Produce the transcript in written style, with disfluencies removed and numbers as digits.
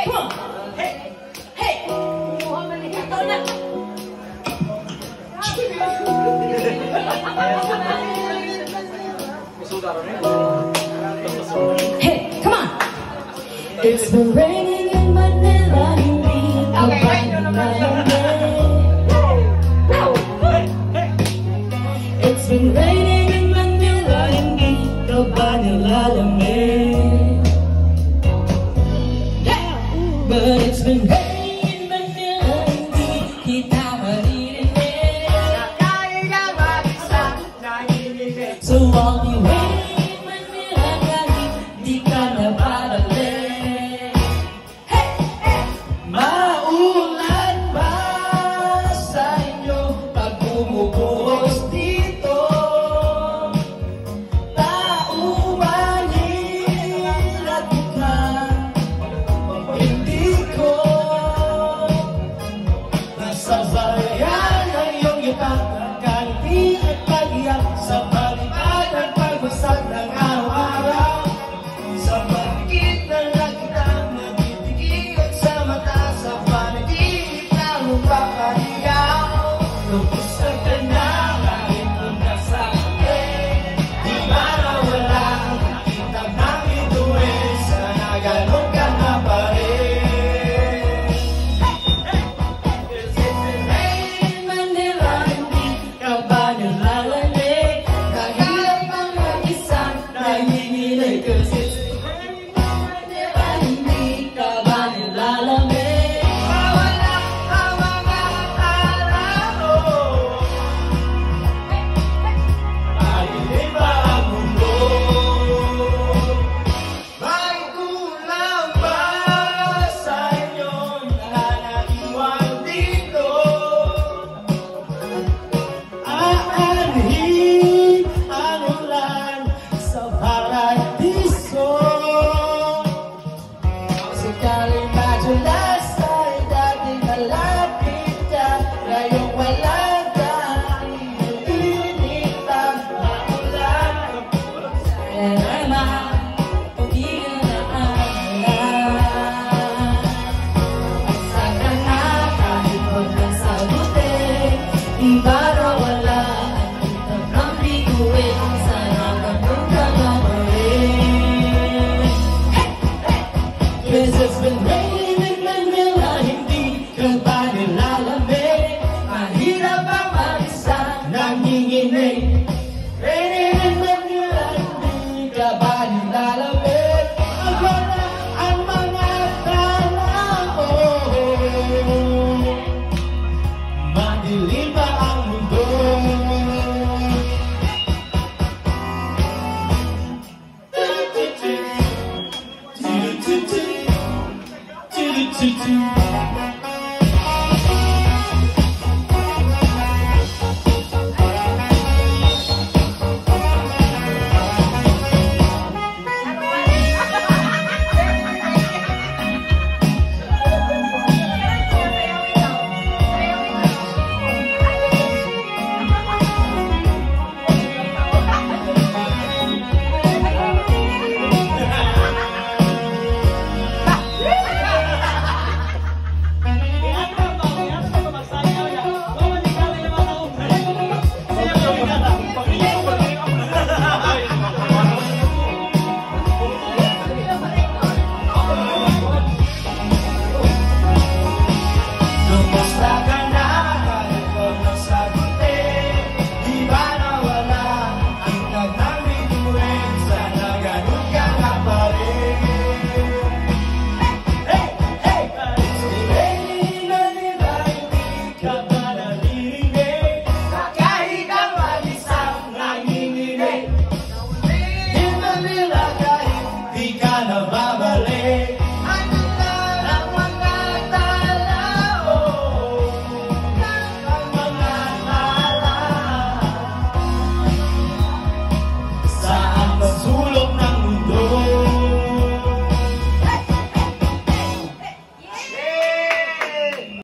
Hey! Come on! Hey! Hey! Ito na! Hey! Come on! It's been raining in Manila, hindi ka ba nilalamig? It's been raining in Manila, hindi ka ba nilalamig? But it's been raining in Manila, hindi kita maririnig. So I'll be waiting in Manila kahit di ka na babalik. Hey! Hey! Maulan ba sa inyo pag bumubuhos dito? Tauhan at ka. Nasabayan ang iyong yuta, kalbi at pag-iyak sa balikat at pagbagsak ng araw-araw. Sa pagitan na kita natitigil sa mata, sa panaginip na magpapaligaw. Lubos ka na kahit kung nasakit, di ba nawala ang nakita ng bituin, sana ganun ka na pa rin. Cause it's raining in Manila, hindi ka ba nilalamig? Mawala ang mga araw, malilim ba ang mundo? May kulang ba sa inyo na naiwan dito? Aanhin ang ulan sa paradiso. Sakaling madulas ay dating malapit ka, ngayong wala ka, ininit ang maulan. Kaya naman, hindi ka na alam. Saka na kahit huwag kang sagutin, di ba na wala ang kitang ng bituin, sana ganun ka na pa rin. Cause it's been raining in Manila, hindi ka ba nilalamig? Mahirap ang mag-isa, nanginginig. Raining in Manila, hindi ka ba nilalamig? Wala ang mga tao, madilim ba ang mundo? Do